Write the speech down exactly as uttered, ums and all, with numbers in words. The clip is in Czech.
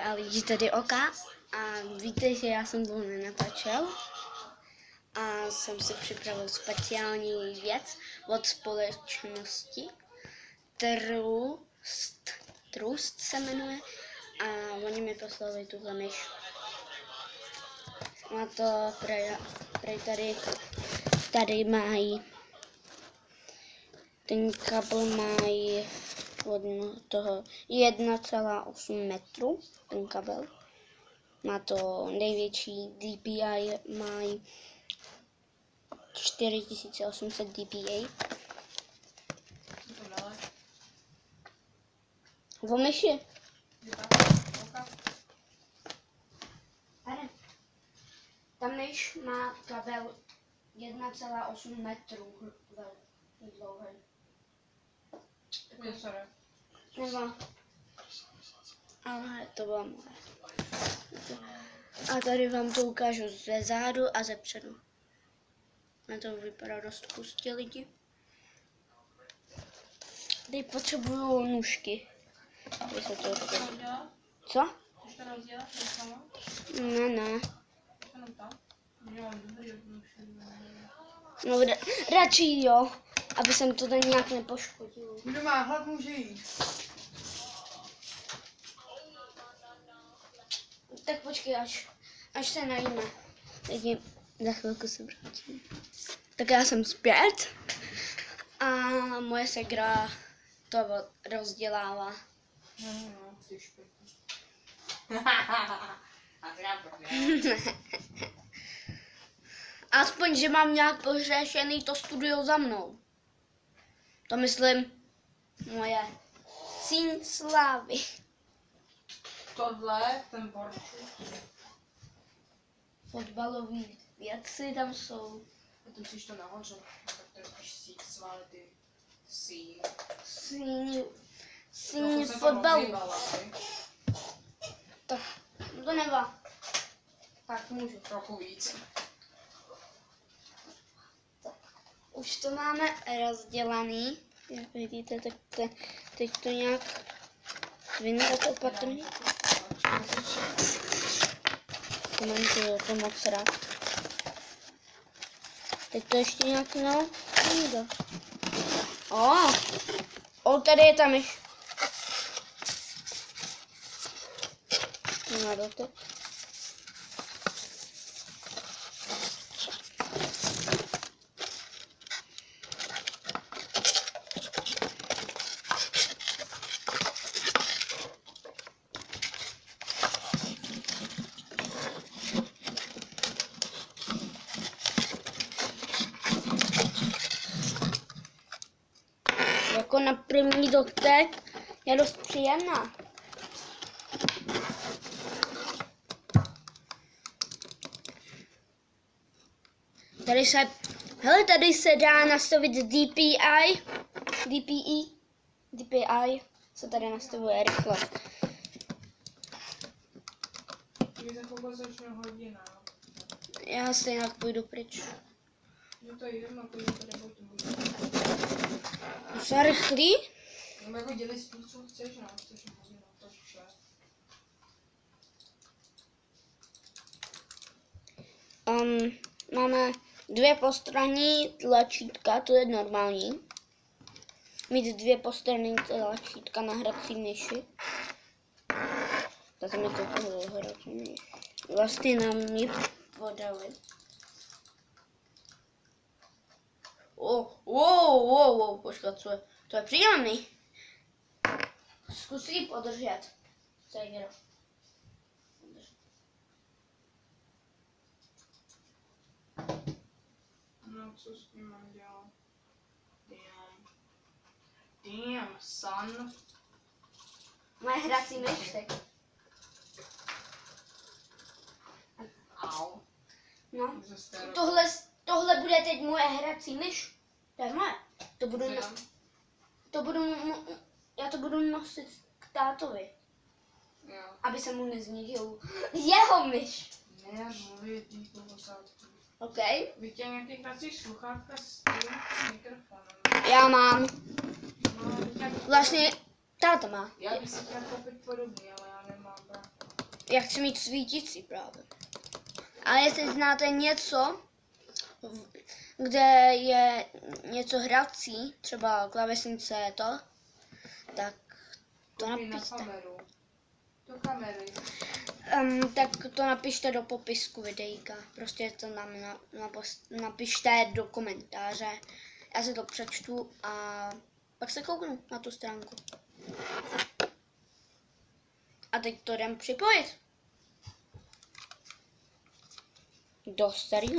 a lidi tady oka a víte, že já jsem dlouho nenatáčel a jsem si připravil speciální věc od společnosti Trust, Trust se jmenuje a oni mi poslali tuhle myš. Má to prej, prej tady, tady mají, ten kabel mají od toho jedna celá osm metru, ten kabel. Má to největší D P I, mají čtyři tisíce osm set D P I. O myši. Ta myš má kabel jedna celá osm metru dlouhý. Nebo, ale to bylo moje. A tady vám to ukážu ze zádu a ze předu. Na to vypadá dost hustě lidi. Tady potřebuju nůžky. Aby se to oddělí. Co? Ne, ne. No, radši jo, aby jsem to tady nějak nepoškodil. Kdo má hlad, může jít. Tak počkej, až, až se najíme. Lidi, za chvilku se vrátím. Tak já jsem zpět a moje segra to rozdělává. No, no, ty špatně. Aspoň, že mám nějak pořešený to studio za mnou. To myslím moje síň slávy. Tohle, ten borčuk. Fotbalový věci tam jsou. A ty musíš to nahoře, tak to je spíš síť svaly, ty síň. Síň, síň fotbalu. Tak, to nevá. Tak můžu. Trochu víc. Tak, už to máme rozdělaný. Jak vidíte, tak te, teď to nějak vyndát opatrně. Komentuju to moc rád. Teď to ještě nějak no, nejde. O, o, tady je ta myš. Na dotek. Jako na první dotek je dost příjemná. Tady se, hele, tady se dá nastavit D P I, D P I, D P I se tady nastavuje rychle. Je za chvilku začne hodina. Já stejně půjdu pryč. No to je jedno, půjdu tady hodinu. Jsou rychlý? No jako dělej spíš, co chceš, no, chceš hodinu, to je vše. Um, máme dvě postranní tlačítka, to je normální. Mít dvě postranní tlačítka na hrací myši. Tak mi to bylo hrací myš. Vlastně nám mě podali. Oh, wow, wow, wow, počkat, co je? To je příjemný. Zkus ji podržet. Segra. No, co s tím mám dělat? Damn. Damn, son. Moje hrací myš, tak. Au. No, tohle, tohle bude teď moje hrací myš. To je moje. To budu, no, to budu, já to budu nosit k tátovi. Jo. Aby se mu nezničil jeho myš. Ne, mluvit díku posádky. OK. Vy tě nějaký hrací sluchátka s tím mikrofonem. Já mám. No, jak... Vlastně táta má. Já bych si chtěla koupit podobný, ale já nemám. Já chci mít svítící právě. A jestli znáte něco, kde je něco hrací, třeba klávesnice to, tak to Koukej na napište. kameru. Do kamery. Um, tak to napište do popisku videjka. Prostě to nám na, na, napište do komentáře. Já si to přečtu a pak se kouknu na tu stránku. A teď to jdem připojit. Do starého.